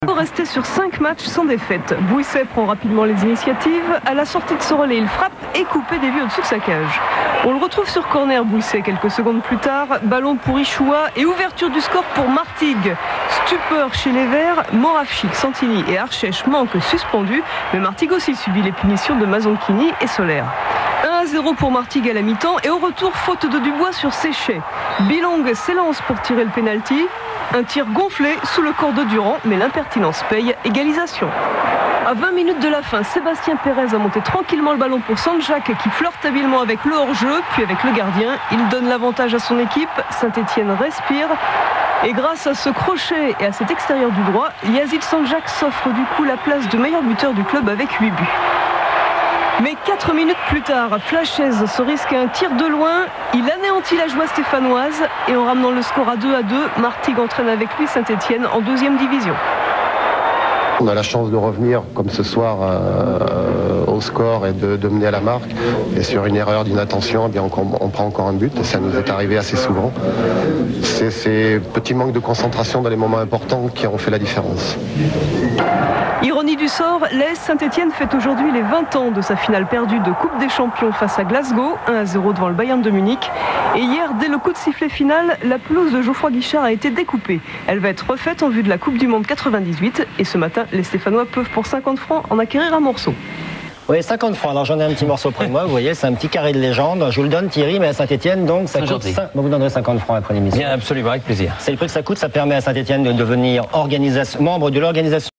Resté sur 5 matchs sans défaite. Bouisset prend rapidement les initiatives. À la sortie de ce relais, il frappe et coupé des vues au-dessus de sa cage. On le retrouve sur corner, Bouisset, quelques secondes plus tard. Ballon pour Ichoua et ouverture du score pour Martigues. Stupeur chez les Verts. Moravchik, Santini et Archèche manquent suspendus. Mais Martigues aussi subit les punitions de Mazonchini et Solaire. 1-0 pour Martigues à la mi-temps et au retour, faute de Dubois sur Séchet. Bilong s'élance pour tirer le pénalty. Un tir gonflé sous le corps de Durand, mais l'impertinence paye, égalisation. À 20 minutes de la fin, Sébastien Pérez a monté tranquillement le ballon pour Sanjak qui flirte habilement avec le hors-jeu, puis avec le gardien. Il donne l'avantage à son équipe. Saint-Etienne respire. Et grâce à ce crochet et à cet extérieur du droit, Yazid Sanjak s'offre du coup la place de meilleur buteur du club avec 8 buts. Mais 4 minutes plus tard, Flashez se risque un tir de loin. Il anéantit la joie stéphanoise et en ramenant le score à 2-2, Martigues entraîne avec lui Saint-Etienne en 2e division. On a la chance de revenir, comme ce soir, au score et de mener à la marque. Et sur une erreur d'inattention, eh bien, on prend encore un but. Et ça nous est arrivé assez souvent. C'est ces petits manques de concentration dans les moments importants qui ont fait la différence. Ironie du sort, l'AS Saint-Etienne fait aujourd'hui les 20 ans de sa finale perdue de Coupe des Champions face à Glasgow, 1-0 devant le Bayern de Munich. Et hier, dès le coup de sifflet final, la pelouse de Geoffroy Guichard a été découpée. Elle va être refaite en vue de la Coupe du Monde 98. Et ce matin, les Stéphanois peuvent pour 50 francs en acquérir un morceau. Oui, 50 francs. Alors j'en ai un petit morceau près de moi, vous voyez, c'est un petit carré de légende. Je vous le donne, Thierry, mais à Saint-Etienne, donc ça coûte. Vous me donnerez 50 francs après l'émission. Bien, absolument, avec plaisir. C'est le prix que ça coûte, ça permet à Saint-Etienne de devenir membre de l'organisation.